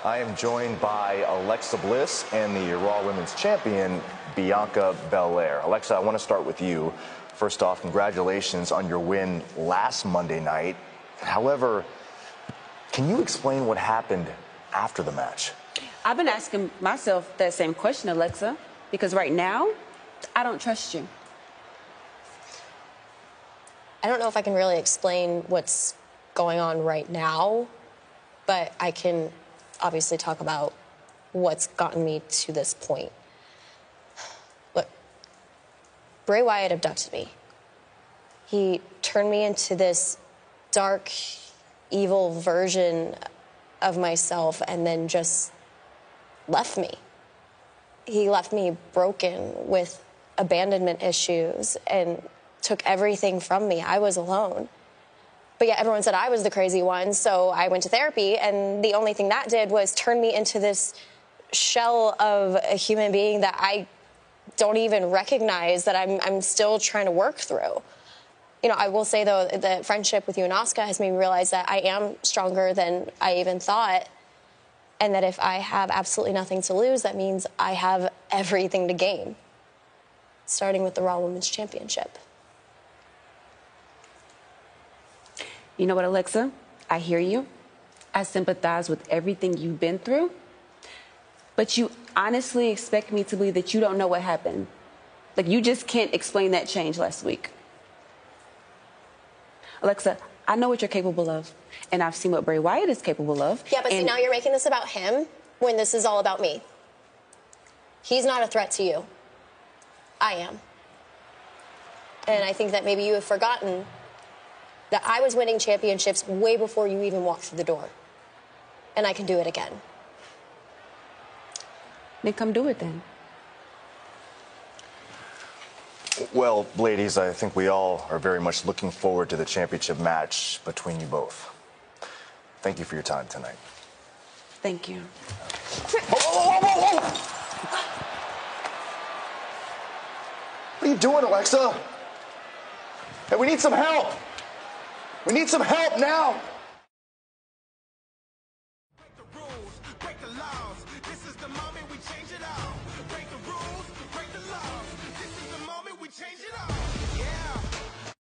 I am joined by Alexa Bliss and the Raw Women's Champion, Bianca Belair. Alexa, I want to start with you. First off, congratulations on your win last Monday night. However, can you explain what happened after the match? I've been asking myself that same question, Alexa, because right now, I don't trust you. I don't know if I can really explain what's going on right now, but I can obviously talk about what's gotten me to this point. Look, Bray Wyatt abducted me. He turned me into this dark, evil version of myself and then just left me. He left me broken with abandonment issues and took everything from me. I was alone. But yet everyone said I was the crazy one, so I went to therapy, and the only thing that did was turn me into this shell of a human being that I don't even recognize, that I'm still trying to work through. You know, I will say, though, the friendship with you and Asuka has made me realize that I am stronger than I even thought, and that if I have absolutely nothing to lose, that means I have everything to gain, starting with the Raw Women's Championship. You know what, Alexa? I hear you. I sympathize with everything you've been through. But you honestly expect me to believe that you don't know what happened. Like, you just can't explain that change last week. Alexa, I know what you're capable of, and I've seen what Bray Wyatt is capable of. Yeah, but see, now you're making this about him when this is all about me. He's not a threat to you. I am. And I think that maybe you have forgotten that I was winning championships way before you even walked through the door. And I can do it again. Then come do it then. Well, ladies, I think we all are very much looking forward to the championship match between you both. Thank you for your time tonight. Thank you. Whoa. What are you doing, Alexa? Hey, we need some help. We need some help now. Break the rules, break the laws. This is the moment we change it all. Break the rules, break the laws. This is the moment we change it all. Yeah.